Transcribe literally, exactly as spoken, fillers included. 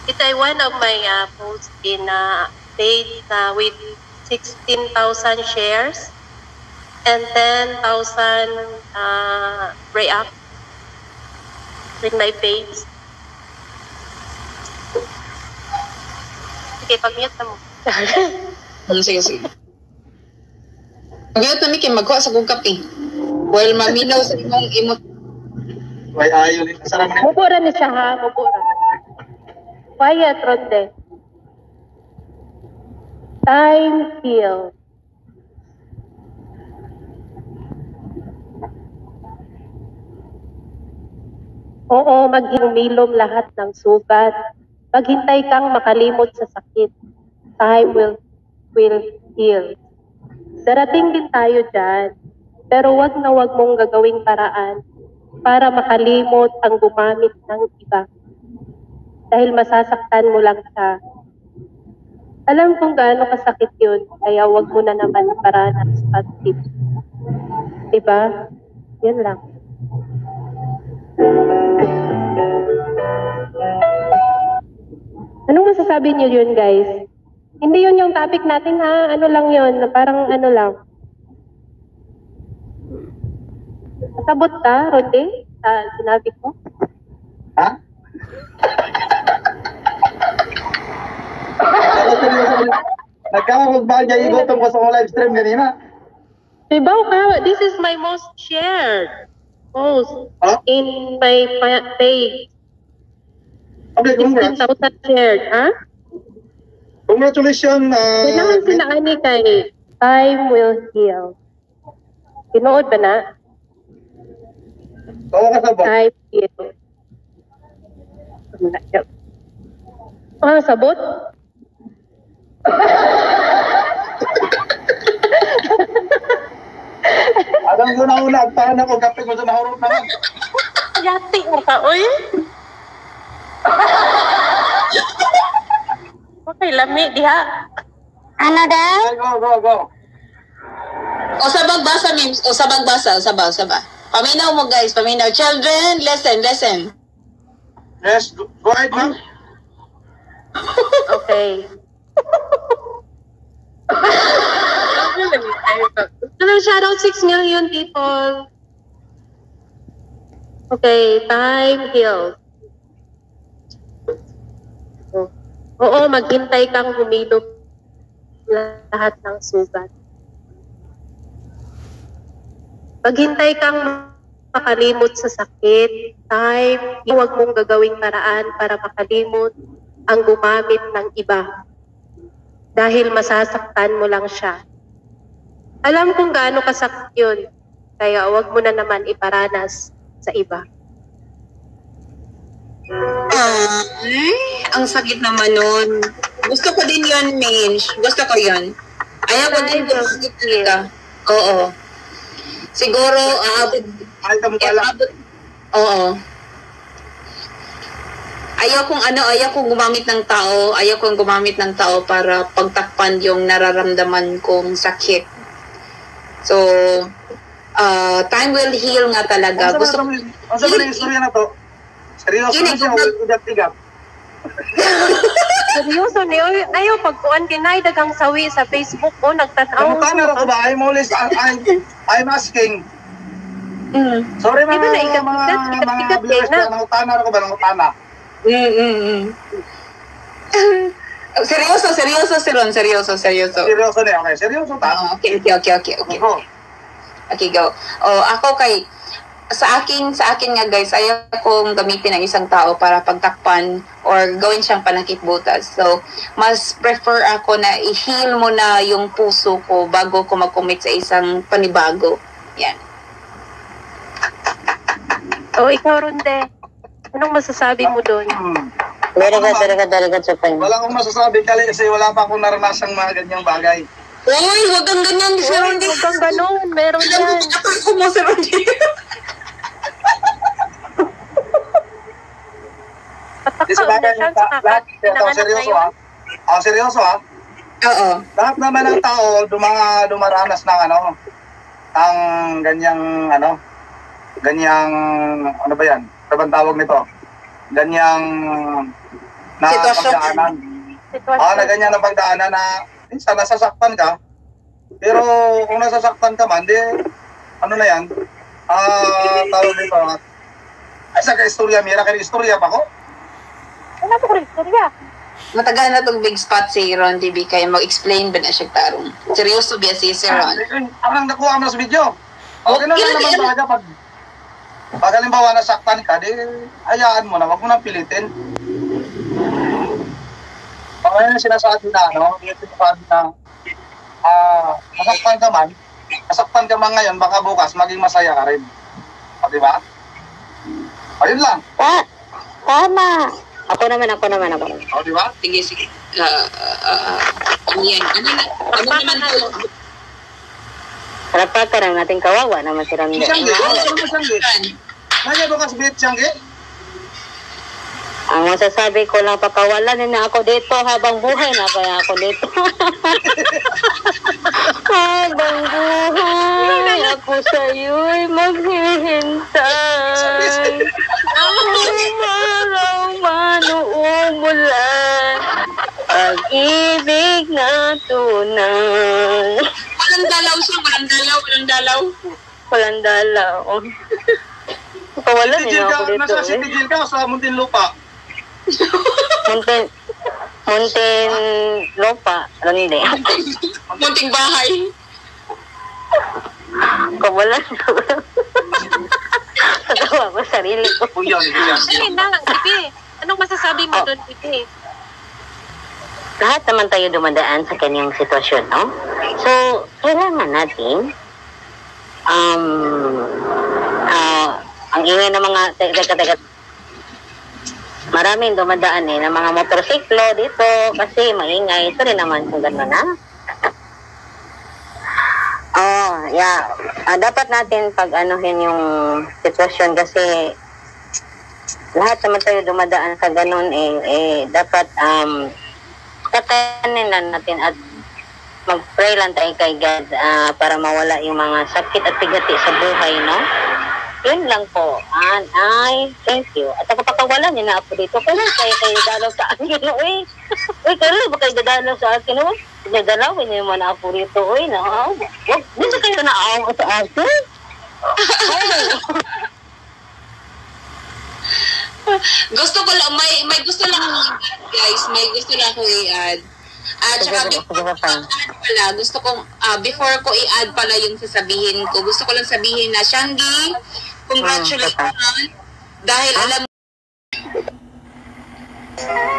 It's uh, one of my uh, posts in uh, page uh, with sixteen thousand shares and ten thousand uh, react in my page. Sige, pag-mute na mo. Sige, sige. Pag-mute na mi, kaya magkuha sa kong kape. Well, maminaw sa imong imot. May ayaw din. Sarap na. Mupura ni siya ha, mupura. Quiet, Ronde. Time heals. Oo, maghilom lahat ng sugat. Maghintay kang makalimot sa sakit. Time will will heal. Darating din tayo dyan. Pero wag na wag mong gagawing paraan para makalimot ang gumamit ng iba. Dahil masasaktan mo lang siya. Alam kung gaano kasakit yun, kaya wag mo na naman paranas at tip. Diba? Yan lang. Anong masasabi niyo yun, guys? Hindi yun yung topic natin, ha? Ano lang yun? Parang ano lang. Nasabot ka, Rode? Sa sinabi ko? Ha? Nagkakapagbagay igotong ko sa mga live stream kanina. Diba ka? This is my most shared post Huh? in my pa- page. Okay, fifteen congrats. thousand shared, ha? Congratulations. Uh, Kailangan sila ani kay time will heal. Tinood ba na? Oo, kasabot. Time heal. Ah, sabot? Alam ko na una, agtahan ako, kape ko sa nahurot naman. Yati mo ka, oy. Okay, lami, diha. Ano daw? Ay, go, go, go. O sabag basa, Mims. O sabag basa. Sabag, sabag. Paminaw mo, guys. Paminaw. Children, listen, listen. Yes, go, go ahead, ma'am. Okay. Hello, shout out six million people. Okay, time heals. Oh. Oo, maghintay kang humilom lahat ng sugat. Maghintay kang makalimot sa sakit, time, huwag mong gagawing paraan para makalimot ang gumamit ng iba. Dahil masasaktan mo lang siya. Alam kong gaano kasakit yun, kaya huwag mo na naman iparanas sa iba. Ay, ang sakit naman nun. Gusto ko din yun, Minch. Gusto ko yun. Ayaw ko din yung sakit talaga. Oo. Siguro, aabot. Ay, ka mo pala. aabot. Oo. Ayaw kong ano, ayaw kong gumamit ng tao, ayaw kong gumamit ng tao para pagtakpan yung nararamdaman kong sakit. So, uh, time will heal nga talaga. Gusto Gusto mo Gusto mo yung istorya na to? Seryoso Yun, na siya, ikaw- ugat-tigat. Seryoso ni oy, ayaw pagkuan kinay dagang sawi sa Facebook ko nagtanaw. Kamutan na ako ba? I'm always, I'm, I'm asking. Mm. Sorry mga, Di ba na ikat- mga, ikat- mga, ikat- ikat- viewers na? ko, nangutana ako ba? Nangutana. Mm, mm, mm. seryoso, seryoso, Siron, seryoso, seryoso. Seryoso na, okay. Seryoso ta. Ah, okay, okay, okay, okay, okay. Ako. Okay, go. Oh, ako kay sa akin sa akin nga guys, ayaw kong gamitin ng isang tao para pagtakpan or gawin siyang panakip-butas. So, mas prefer ako na i-heal mo na yung puso ko bago ko mag-commit sa isang panibago. Yan. O ikaw Ronde, anong masasabi mo doon? Hmm. Very good, very good, very good, Supay. Wala akong masasabi kali kasi wala pa akong naranasang mga ganyang bagay. Uy, wag kang ganyan, Sir Rondy. Huwag kang ganun, meron Alam mo, yan. ako mo, Sir Rondy. Di sa Patakal na bagay, siya lahat, sa lahat, kakit ito, ng anak seryoso ngayon. ah. Ah, seryoso ah. Oo. Lahat naman ng tao duma, dumaranas ng ano, ang ganyang ano, ganyang, ano ba yan? Ano bang tawag nito? Ganyang na Sitwasyon. pagdaanan. Sitwasyon. Ah, na ganyan na pagdaanan na minsan nasasaktan ka. Pero kung nasasaktan ka man, di, ano na yan, ah, tawag dito, ay sa ka-istorya, mira kayo istorya pa ko. Wala po ko rin istorya. Matagal na tong big spot si Ron T V kaya mag-explain ba na siya tarong. Seryoso biya si Sir Ron. Ang nang nakuha mo na sa video. Okay na lang Okay, naman okay. talaga pag pag halimbawa nasaktan ka, di hayaan mo na, wag mo nang pilitin. Ang ngayon sinasabi na, ano, yung sinasabi na, ah, nasaktan ka man, nasaktan ka man ngayon, baka bukas maging masaya ka rin. O, di ba? Ayun lang. Ta tama. Ako naman, ako naman, ako naman. O, di ba? Sige, sige. Ah, ah, ah, ano yan? Ano na? Ano naman to? Rapat ka lang natin kawawa naman si Ramde. Siyang git, ano naman siyang git? Nandiyan ba kasi bit siyang git? Ang masasabi ko lang, pakawalan na ako dito habang buhay na kaya ako dito. Habang buhay, ako sa'yo'y maghihintay. Ang umaraw man uumulan, pag-ibig na tunay. Walang dalaw siya, walang dalaw, walang dalaw. Walang dalaw. Pakawalan Tigil na ka, ako dito nasa eh. sitigil ka sa Muntinlupa. Muntin, muntin lupa, Rande. Munting bahay. Kawalan ko. Nagawa ko sarili ko. O yun, yun. Dali na, Ipi. Anong masasabi mo Oh. doon, Ipi? Lahat naman tayo dumadaan sa kanyang sitwasyon, no? So, kailangan natin um, ah, ang ingay ng mga teka, teka, maraming dumadaan eh, ng mga motorsiklo dito kasi maingay. Ito rin naman kung gano'n na. Oh, yeah. Ah, dapat natin pag-anuhin yung sitwasyon kasi lahat naman tayo dumadaan sa gano'n eh, eh dapat um, kakanin lang natin at mag-pray lang tayo kay God ah, para mawala yung mga sakit at pigati sa buhay, no? Yun lang po. And I thank you. At kapakawalan niyo na ako dito. Kailan kayo kayo dalaw sa akin? Uy, uy, kailan ba kayo dadalaw sa akin? Uy, dadalawin niyo naman ako rito. Uy, naaw. Hindi ba kayo naaw sa akin? Gusto ko lang, may, may gusto lang ako i-add, guys. May gusto lang ako i-add. At saka Sige, before, sige, fine. ano pala, gusto kong, ah, before ko i-add pala yung sasabihin ko, gusto ko lang sabihin na, Shangi, congratulations. Dahil Ah? alam